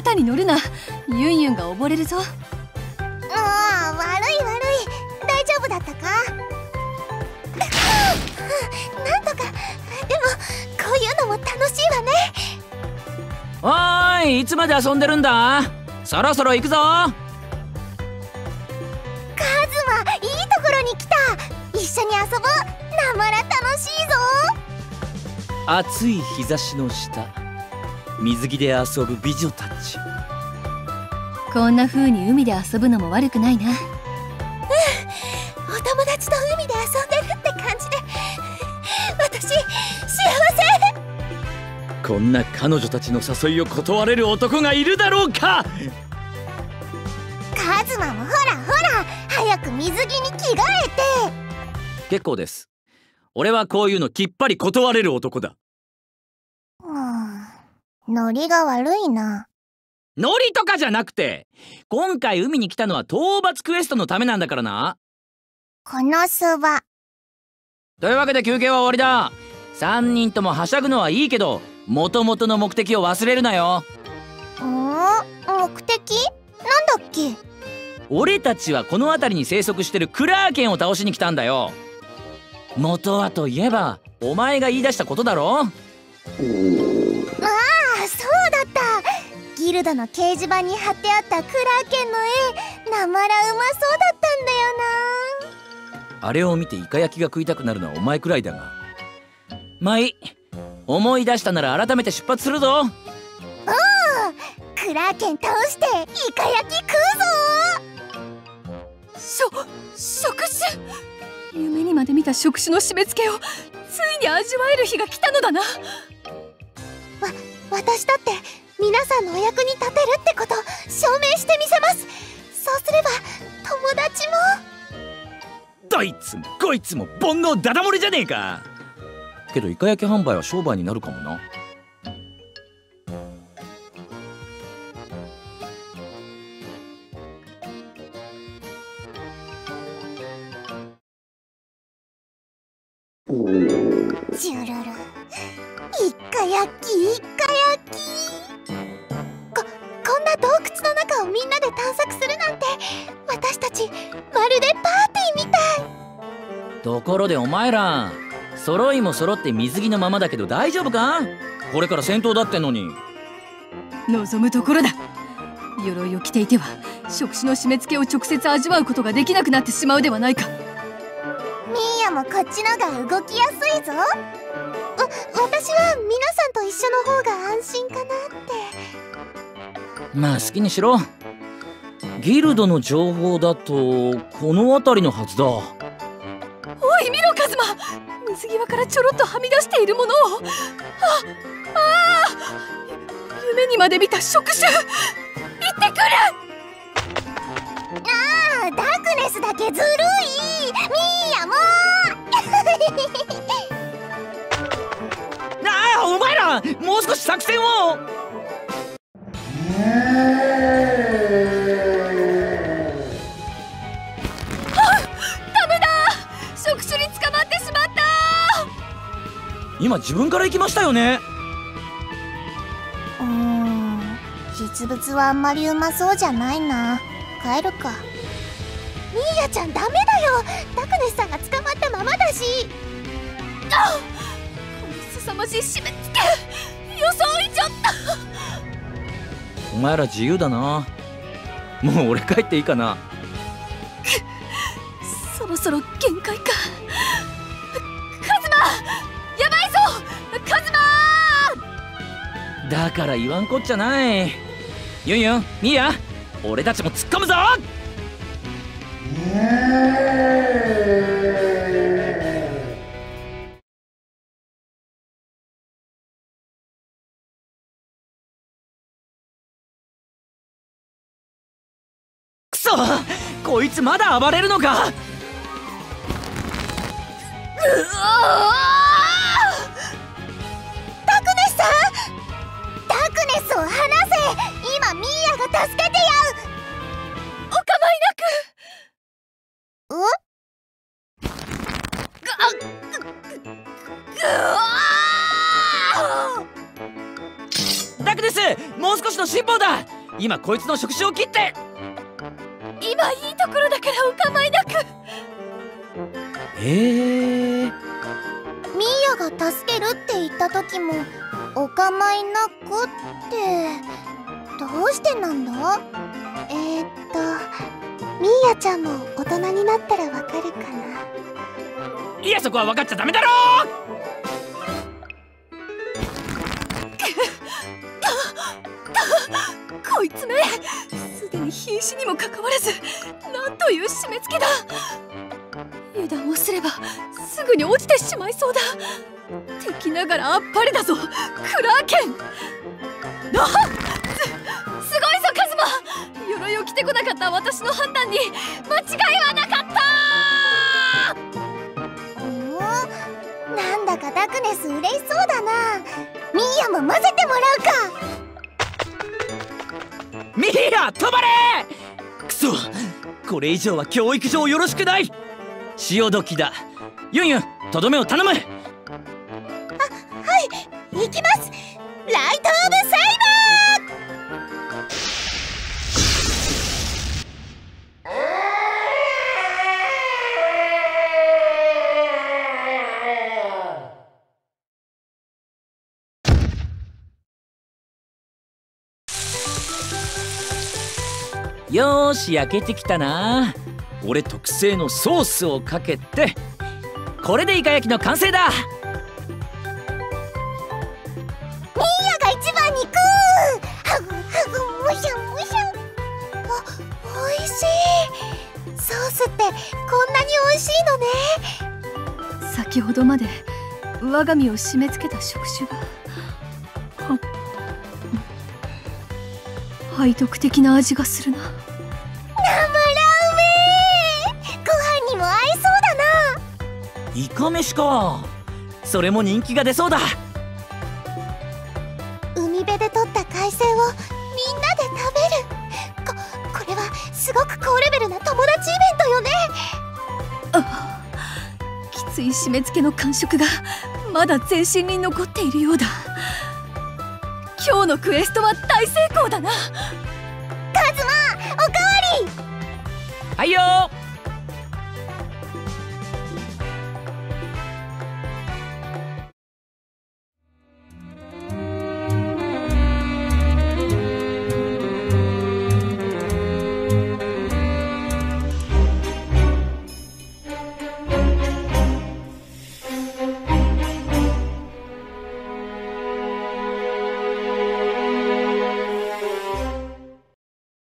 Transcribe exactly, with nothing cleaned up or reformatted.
肩に乗るな。ユンユンが溺れるぞ。 ああ、悪い悪い。大丈夫だったか？なんとか。でもこういうのも楽しいわね。 おーい、いつまで遊んでるんだ。そろそろ行くぞ。カズマ、いいところに来た。一緒に遊ぼう。なまら楽しいぞ。 暑い日差しの下、水着で遊ぶ美女たち。 こんな風に海で遊ぶのも悪くないな。うん、 お友達と海で遊んでるって感じで私幸せ。 こんな彼女たちの誘いを断れる男がいるだろうか。 カズマもほらほら、早く水着に着替えて。 結構です。俺はこういうのきっぱり断れる男だ。 うん、ノリが悪いな。 ノリとかじゃなくて、今回海に来たのは討伐クエストのためなんだからな。 このそば。 というわけで休憩は終わりだ。さんにんともはしゃぐのはいいけど、元々の目的を忘れるなよ。 ん？目的？なんだっけ？ 俺たちはこの辺りに生息してるクラーケンを倒しに来たんだよ。元はといえばお前が言い出したことだろ。ああ、 そうだった。ギルドの掲示板に貼ってあったクラーケンの絵、なまらうまそうだったんだよな。 あれを見てイカ焼きが食いたくなるのはお前くらいだが、まあいい。思い出したなら改めて出発するぞ。 おお、クラーケン倒してイカ焼き食うぞ。 しょ触手。夢にまで見た触手の締め付けをついに味わえる日が来たのだな。わ私だって皆さんのお役に立てるってこと証明してみせます。そうすれば友達も。 どいつもこいつも煩悩ダダ漏れじゃねえか。けどイカ焼き販売は商売になるかもな。 ジュルル、イカ焼きイカ焼き。ここんな洞窟の中をみんなで探索するなんて、私たちまるでパーティーみたい。 ところでお前ら、揃いも揃って水着のままだけど大丈夫か？これから戦闘だってのに。 望むところだ。鎧を着ていては触手の締め付けを直接味わうことができなくなってしまうではないか。 ミーヤもこっちのが動きやすいぞ。わ、私は皆さんと一緒の方が安心かなって。 まあ好きにしろ。ギルドの情報だとこの辺りのはずだ。 おい見ろカズマ、水際からちょろっとはみ出しているものを。あああ、夢にまで見た触手。行ってくる。 ああ、ダークネスだけずるい。ミーヤもああ、お前らもう少し作戦を。今自分から行きましたよね。 うーん、実物はあんまりうまそうじゃないな。帰るか。ミーヤちゃんダメだよ。ダクネスさんが捕まったままだし。 あっ、この凄まじい締め付け、予想以上だ。 お前ら自由だな。もう俺帰っていいかな。 そろそろ限界か。カズマ、やばいぞカズマー。 だから言わんこっちゃない。ユンユン、ミーヤ、俺たちも突っ込むぞ。くそ、こいつまだ暴れるのか。うわダクネスさん、ダクネスを離せ。今ミーヤが助けてやう。 お構いなく。 ダクネス、もう少しの辛抱だ。 今こいつの触手を切って。 今いいところだからお構いなく。 えー、 ミーヤが助けるって言った時もお構いなくってどうしてなんだ？えー、っとミーヤちゃんも大人になったらわかるかな。 いや、そこは分かっちゃダメだろ。 こいつめ、すでに瀕死にもかかわらず、なんという締め付けだ。油断をすればすぐに落ちてしまいそうだ。敵ながらあっぱれだぞ、クラーケン。あっ、す、すごいぞカズマ。鎧を着てこなかった私の判断に間違いはなかった。 ん？なんだかダクネス嬉しそうだな。ミーヤも混ぜてもらうか。 ミーヤ、止まれ。くそ、これ以上は教育上よろしくない。潮時だ。ユンユン、とどめを頼む。あ、はい 、行きます。ライトオブサイバー。よーし、焼けてきたな。俺特製のソースをかけて、これでイカ焼きの完成だ。 ミーヤが一番に食う。ハグハグ、むしゃむしゃ。あ、おいしい。ソースってこんなにおいしいのね。 先ほどまで我が身を締め付けた触手が背徳的な味がするな。 なまらうめー。ご飯にも合いそうだな。 イカ飯か。それも人気が出そうだ。 海辺で取った海鮮をみんなで食べる。こ、これはすごく高レベルな友達イベントよね。 あ、きつい締め付けの感触がまだ全身に残っているようだ。今日のクエストは大成功だな。 カズマ、おかわり。 はいよー。